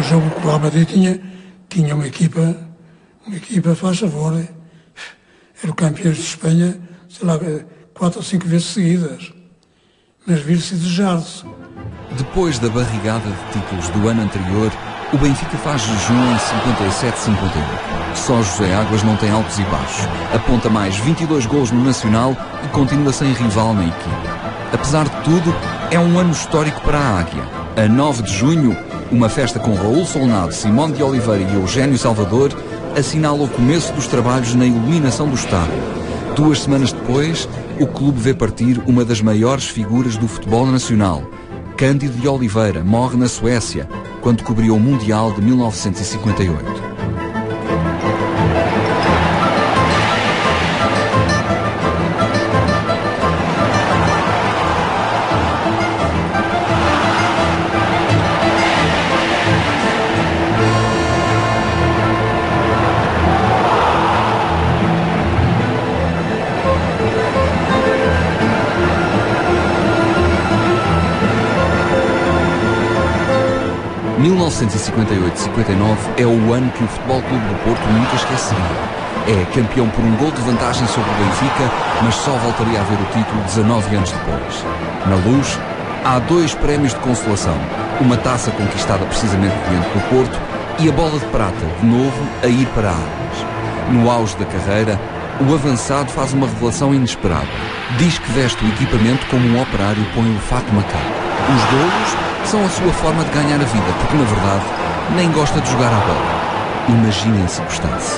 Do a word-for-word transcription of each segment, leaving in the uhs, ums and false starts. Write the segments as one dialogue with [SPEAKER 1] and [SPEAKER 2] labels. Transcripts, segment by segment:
[SPEAKER 1] jogo que o Real Madrid tinha, tinha uma equipa, uma equipa, faz favor, era o campeão de Espanha, sei lá, quatro ou cinco vezes seguidas, mas vir-se desejar-se.
[SPEAKER 2] Depois da barrigada de títulos do ano anterior, o Benfica faz jejum em cinquenta e sete cinquenta e oito. Só José Águas não tem altos e baixos. Aponta mais vinte e dois golos no Nacional e continua sem rival na equipe. Apesar de tudo, é um ano histórico para a Águia. A nove de junho, uma festa com Raul Solnado, Simone de Oliveira e Eugénio Salvador assinala o começo dos trabalhos na iluminação do estádio. Duas semanas depois, o clube vê partir uma das maiores figuras do futebol nacional. Cândido de Oliveira morre na Suécia, quando cobriu o Mundial de mil novecentos e cinquenta e oito. mil novecentos e cinquenta e oito cinquenta e nove é o ano que o Futebol Clube do Porto nunca esqueceria. É campeão por um gol de vantagem sobre o Benfica, mas só voltaria a ver o título dezanove anos depois. Na Luz, há dois prémios de consolação. Uma taça conquistada precisamente diante do Porto e a bola de prata, de novo, a ir para Águas. No auge da carreira, o avançado faz uma revelação inesperada. Diz que veste o equipamento como um operário põe o fato macaco. Os golos são a sua forma de ganhar a vida, porque, na verdade, nem gosta de jogar à bola. Imaginem se gostasse.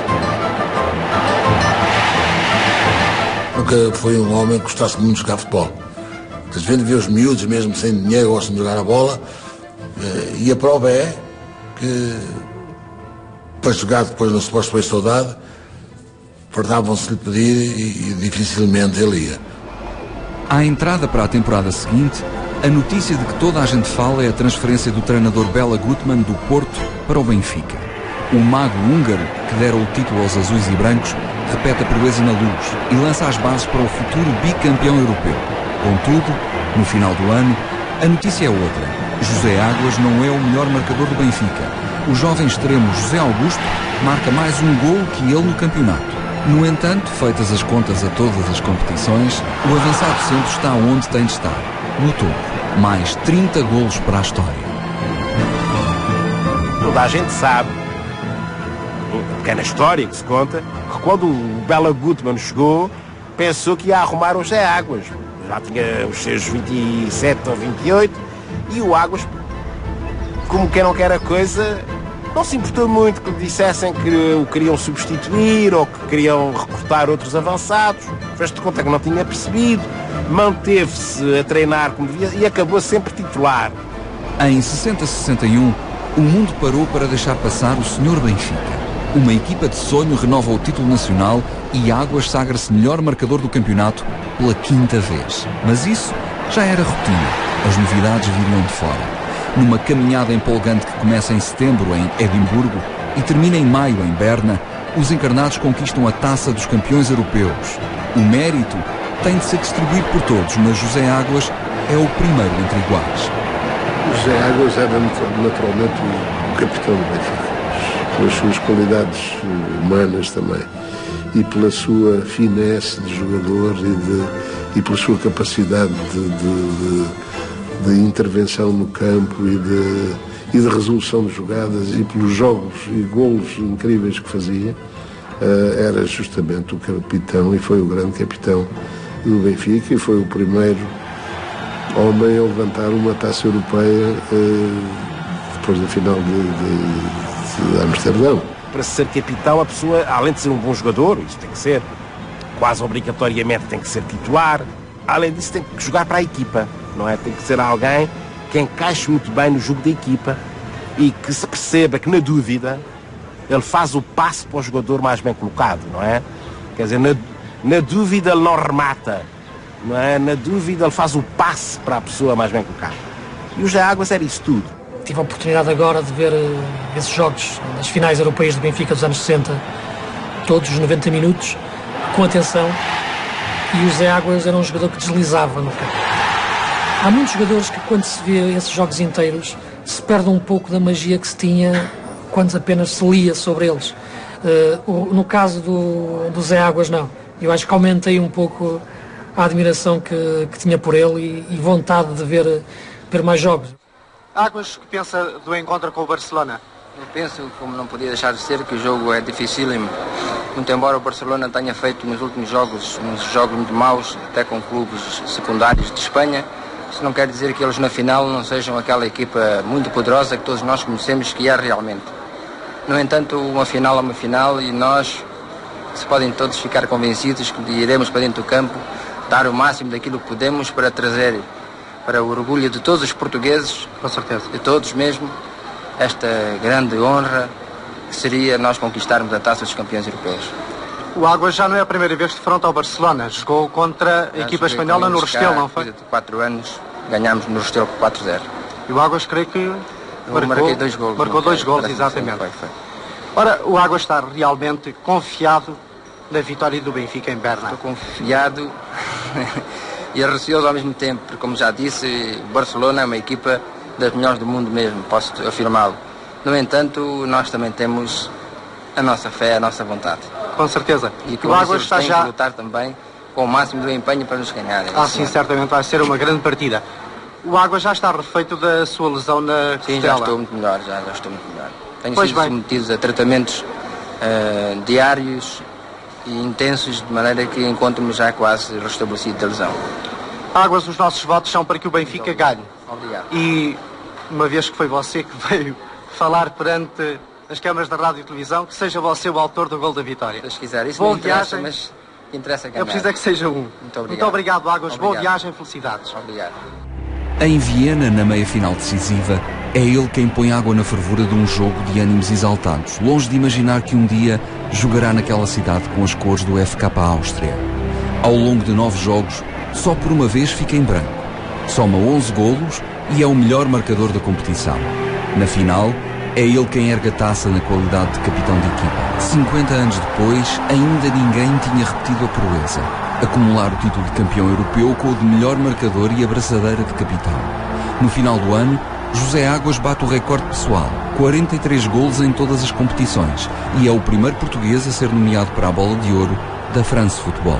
[SPEAKER 3] Nunca foi um homem que gostasse muito de jogar futebol. Às vezes vê os miúdos, mesmo sem dinheiro, gostam de jogar a bola. E a prova é que, para jogar depois no Sport Bem Saudade, fartavam-se-lhe pedir e, e dificilmente ele ia.
[SPEAKER 2] À entrada para a temporada seguinte, a notícia de que toda a gente fala é a transferência do treinador Bela Gutmann do Porto para o Benfica. O mago húngaro, que dera o título aos azuis e brancos, repete a proeza na Luz e lança as bases para o futuro bicampeão europeu. Contudo, no final do ano, a notícia é outra. José Águas não é o melhor marcador do Benfica. O jovem extremo José Augusto marca mais um golo que ele no campeonato. No entanto, feitas as contas a todas as competições, o avançado centro está onde tem de estar. No topo, mais trinta golos para a história.
[SPEAKER 4] Toda a gente sabe, uma pequena história que se conta, que quando o Bela Gutmann chegou, pensou que ia arrumar o José Águas. Já tinha os seus vinte e sete ou vinte e oito, e o Águas, como quem não quer a coisa, não se importou muito que dissessem que o queriam substituir ou que queriam recrutar outros avançados. Fez de conta que não tinha percebido. Manteve-se a treinar como devia e acabou sempre titular.
[SPEAKER 2] Em sessenta sessenta e um, o mundo parou para deixar passar o senhor Benfica. Uma equipa de sonho renova o título nacional e Águas sagra-se melhor marcador do campeonato pela quinta vez. Mas isso já era rotina. As novidades viriam de fora. Numa caminhada empolgante que começa em setembro em Edimburgo e termina em maio em Berna, os encarnados conquistam a taça dos campeões europeus. O mérito tem de se distribuir por todos, mas José Águas é o primeiro entre iguais.
[SPEAKER 5] José Águas era naturalmente o capitão do Benfica, pelas suas qualidades humanas também e pela sua finesse de jogador e, de, e pela sua capacidade de, de, de, de intervenção no campo e de, e de resolução de jogadas e pelos jogos e golos incríveis que fazia. Era justamente o capitão e foi o grande capitão do Benfica e foi o primeiro homem a levantar uma taça europeia uh, depois da final de, de, de Amsterdão.
[SPEAKER 4] Para ser capitão, a pessoa, além de ser um bom jogador, isso tem que ser, quase obrigatoriamente tem que ser titular, além disso tem que jogar para a equipa, não é? Tem que ser alguém que encaixe muito bem no jogo da equipa e que se perceba que, na dúvida, ele faz o passe para o jogador mais bem colocado, não é? Quer dizer, na, na dúvida ele não remata, não é? Na dúvida ele faz o passe para a pessoa mais bem colocada. E o José Águas era isso tudo.
[SPEAKER 6] Tive a oportunidade agora de ver uh, esses jogos, as finais europeias do Benfica dos anos sessenta, todos os noventa minutos, com atenção, e o José Águas era um jogador que deslizava no campo. Há muitos jogadores que, quando se vê esses jogos inteiros, se perde um pouco da magia que se tinha quando apenas se lia sobre eles. Uh, no caso do, do Zé Águas, não. Eu acho que aumentei um pouco a admiração que, que tinha por ele e, e vontade de ver, ver mais jogos.
[SPEAKER 7] Águas, o que pensa do encontro com o Barcelona?
[SPEAKER 8] Eu penso, como não podia deixar de ser, que o jogo é dificílimo. Muito embora o Barcelona tenha feito nos últimos jogos uns jogos muito maus, até com clubes secundários de Espanha, isso não quer dizer que eles na final não sejam aquela equipa muito poderosa que todos nós conhecemos que é realmente. No entanto, uma final é uma final e nós, se podem todos ficar convencidos que iremos para dentro do campo dar o máximo daquilo que podemos para trazer para o orgulho de todos os portugueses,
[SPEAKER 7] com certeza,
[SPEAKER 8] de todos mesmo, esta grande honra que seria nós conquistarmos a Taça dos Campeões Europeus.
[SPEAKER 7] O Águas já não é a primeira vez que defronta ao Barcelona. Jogou contra a
[SPEAKER 8] já
[SPEAKER 7] equipa espanhola no Restelo, não foi?
[SPEAKER 8] De quatro anos, ganhámos no Restelo por quatro a zero.
[SPEAKER 7] E o Águas, creio que marcou,
[SPEAKER 8] marquei dois golos.
[SPEAKER 7] Marcou dois golos, exatamente. Foi, foi. Ora, o Águas está realmente confiado na vitória do Benfica em Berna.
[SPEAKER 8] Estou confiado e receoso ao mesmo tempo, porque, como já disse, o Barcelona é uma equipa das melhores do mundo mesmo, posso afirmá-lo. No entanto, nós também temos a nossa fé, a nossa vontade.
[SPEAKER 7] Com certeza.
[SPEAKER 8] E que o Águas está já a lutar também com o máximo do empenho para nos ganhar.
[SPEAKER 7] Ah, sim, certamente vai ser uma grande partida. O Águas já está refeito da sua lesão na costela?
[SPEAKER 8] Sim, já estou muito melhor, já, já estou muito melhor. Tenho
[SPEAKER 7] pois
[SPEAKER 8] sido
[SPEAKER 7] bem.
[SPEAKER 8] submetido a tratamentos uh, diários e intensos, de maneira que encontro-me já quase restabelecido da lesão.
[SPEAKER 7] Águas, os nossos votos são para que o Benfica ganhe.
[SPEAKER 8] Obrigado.
[SPEAKER 7] E, uma vez que foi você que veio falar perante as câmaras da rádio e televisão, que seja você o autor do gol da vitória.
[SPEAKER 8] Se quiser, isso
[SPEAKER 7] boa
[SPEAKER 8] não interessa,
[SPEAKER 7] viagem.
[SPEAKER 8] mas interessa ganhar.
[SPEAKER 7] Eu preciso é que seja um.
[SPEAKER 8] Muito obrigado.
[SPEAKER 7] Muito obrigado, Águas.
[SPEAKER 8] Obrigado.
[SPEAKER 7] Boa viagem, felicidades.
[SPEAKER 8] Obrigado.
[SPEAKER 2] Em Viena, na meia-final decisiva, é ele quem põe água na fervura de um jogo de ânimos exaltados, longe de imaginar que um dia jogará naquela cidade com as cores do F K Áustria. Ao longo de nove jogos, só por uma vez fica em branco. Soma onze golos e é o melhor marcador da competição. Na final, é ele quem ergue a taça na qualidade de capitão de equipa. cinquenta anos depois, ainda ninguém tinha repetido a proeza. Acumular o título de campeão europeu com o de melhor marcador e a braçadeira de capitão. No final do ano, José Águas bate o recorde pessoal, quarenta e três golos em todas as competições, e é o primeiro português a ser nomeado para a Bola de Ouro da France Football.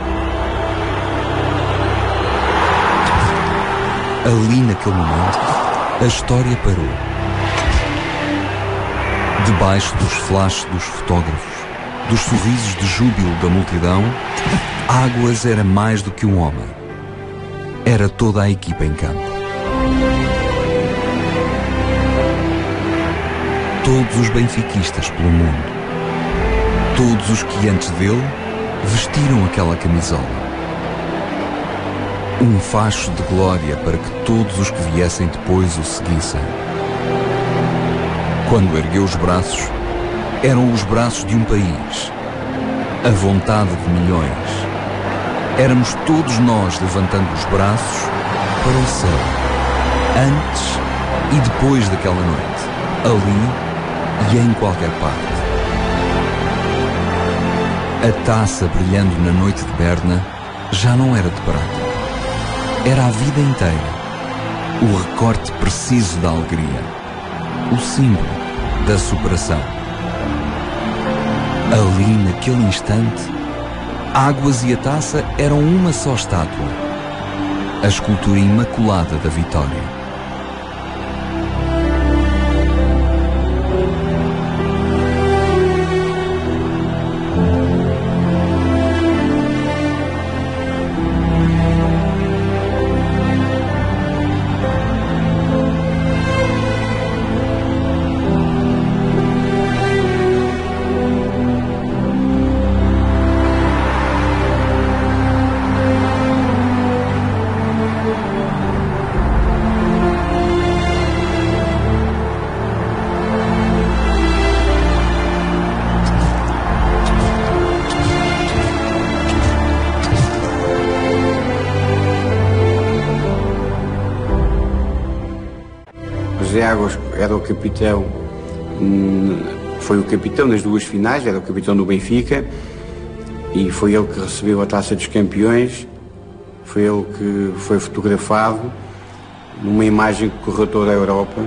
[SPEAKER 2] Ali, naquele momento, a história parou. Debaixo dos flashes dos fotógrafos, dos sorrisos de júbilo da multidão, Águas era mais do que um homem. Era toda a equipa em campo. Todos os benfiquistas pelo mundo. Todos os que antes dele vestiram aquela camisola. Um facho de glória para que todos os que viessem depois o seguissem. Quando ergueu os braços, eram os braços de um país. A vontade de milhões. Éramos todos nós levantando os braços para o céu. Antes e depois daquela noite. Ali e em qualquer parte. A taça brilhando na noite de Berna já não era de prata. Era a vida inteira. O recorte preciso da alegria. O símbolo da superação. Ali, naquele instante, Águas e a taça eram uma só estátua. A escultura imaculada da vitória.
[SPEAKER 9] José Águas era o capitão, foi o capitão das duas finais, era o capitão do Benfica e foi ele que recebeu a Taça dos Campeões, foi ele que foi fotografado numa imagem que correu toda a Europa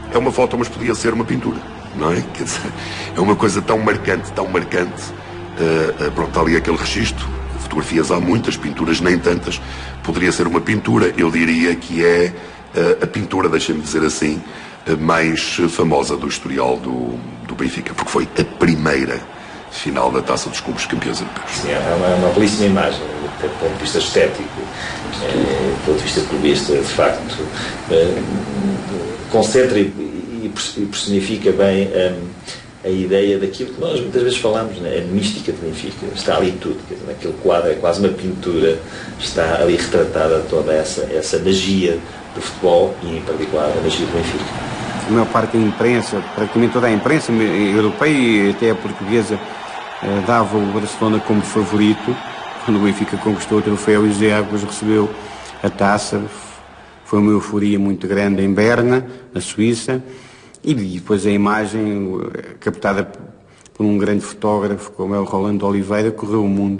[SPEAKER 10] é uma foto, mas podia ser uma pintura, não é? Quer dizer, é uma coisa tão marcante, tão marcante. Uh, uh, pronto, está ali aquele registro. Fotografias há muitas, pinturas nem tantas. Poderia ser uma pintura, eu diria que é uh, a pintura, deixem-me dizer assim, uh, mais famosa do historial do, do Benfica, porque foi a primeira final da Taça dos Clubes Campeões Europeus.
[SPEAKER 11] Sim, é uma, uma belíssima imagem, do ponto de vista estético, é, do ponto de vista clubista, de facto, é, concentra e, e personifica bem a, a ideia daquilo que nós muitas vezes falamos, né? A mística de Benfica, está ali tudo, quer dizer, naquele quadro é quase uma pintura, está ali retratada toda essa, essa magia do futebol e em particular a magia do Benfica.
[SPEAKER 9] A maior parte da imprensa, praticamente toda a imprensa europeia e até a portuguesa, dava o Barcelona como favorito. Quando o Benfica conquistou o troféu e José Águas recebeu a taça, foi uma euforia muito grande em Berna, na Suíça, e depois a imagem captada por um grande fotógrafo como é o Rolando Oliveira correu o mundo,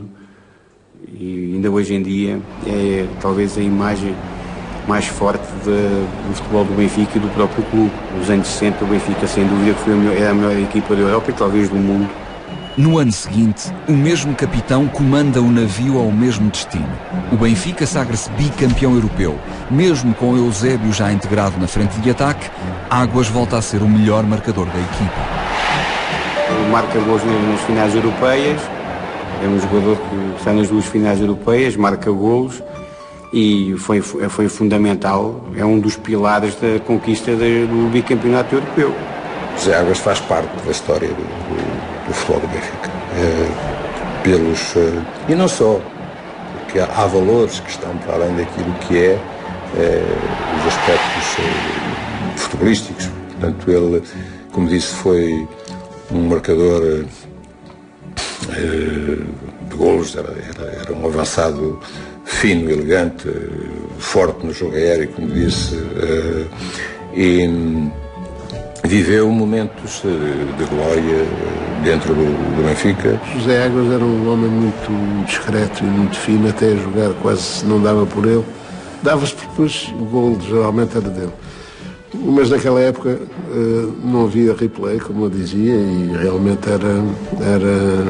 [SPEAKER 9] e ainda hoje em dia é talvez a imagem mais forte de, do futebol do Benfica e do próprio clube. Nos anos sessenta o Benfica sem dúvida foi a melhor, era a melhor equipa da Europa e talvez do mundo.
[SPEAKER 2] No ano seguinte, o mesmo capitão comanda o navio ao mesmo destino. O Benfica sagra-se bicampeão europeu. Mesmo com Eusébio já integrado na frente de ataque, Águas volta a ser o melhor marcador da equipa.
[SPEAKER 9] Marca gols nas finais europeias, é um jogador que está nas duas finais europeias, marca gols e foi, foi fundamental, é um dos pilares da conquista do bicampeonato europeu.
[SPEAKER 12] José Águas faz parte da história do, do, do futebol do Benfica, é, pelos, é, e não só, porque há, há valores que estão para além daquilo que é, é os aspectos é, futebolísticos. Portanto, ele, como disse, foi um marcador é, de golos, era, era, era um avançado fino, elegante, forte no jogo aéreo, como disse, é, e viveu momentos de glória dentro do, do Benfica.
[SPEAKER 5] José Águas era um homem muito discreto e muito fino, até a jogar quase não dava por ele. Dava-se porque depois o gol geralmente era dele. Mas naquela época não havia replay, como eu dizia, e realmente era, era...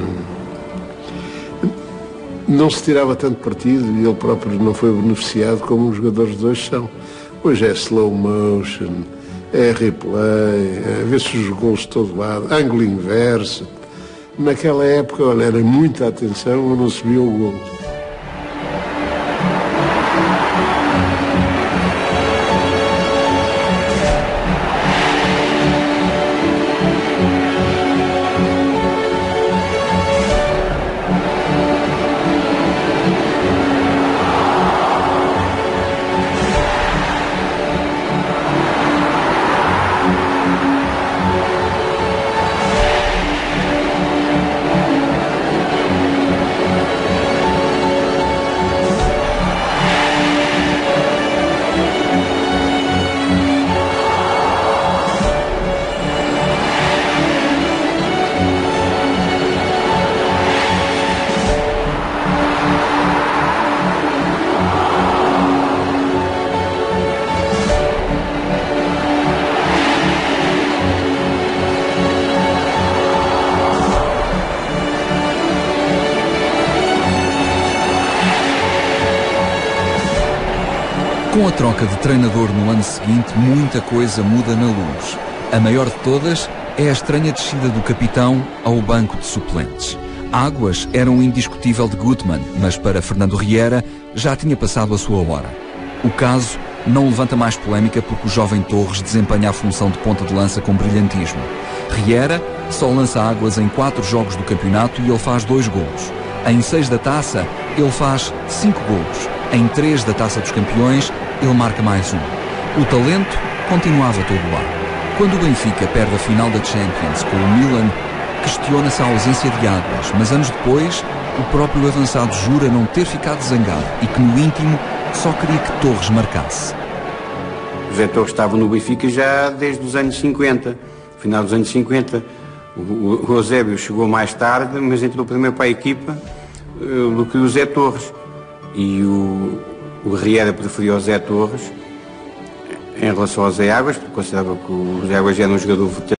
[SPEAKER 5] não se tirava tanto partido e ele próprio não foi beneficiado como os jogadores de hoje são. Hoje é slow motion, é replay, é, vê-se os gols de todo lado, ângulo inverso. Naquela época, olha, era muita atenção, não se via o gol.
[SPEAKER 2] Com a troca de treinador no ano seguinte, muita coisa muda na Luz. A maior de todas é a estranha descida do capitão ao banco de suplentes. Águas era um indiscutível de Gutmann, mas para Fernando Riera já tinha passado a sua hora. O caso não levanta mais polémica porque o jovem Torres desempenha a função de ponta de lança com brilhantismo. Riera só lança Águas em quatro jogos do campeonato e ele faz dois golos. Em seis da taça, ele faz cinco golos. Em três da Taça dos Campeões, ele marca mais um. O talento continuava todo lá. Quando o Benfica perde a final da Champions com o Milan, questiona-se a ausência de Águas, mas anos depois, o próprio avançado jura não ter ficado zangado e que no íntimo só queria que Torres marcasse.
[SPEAKER 9] José Torres estava no Benfica já desde os anos cinquenta, final dos anos cinquenta. O Eusébio chegou mais tarde, mas entrou primeiro para a equipa do que o José Torres. E o, o Riera preferia o Zé Torres, em relação ao Zé Águas, porque considerava que o Zé Águas era um jogador veterano.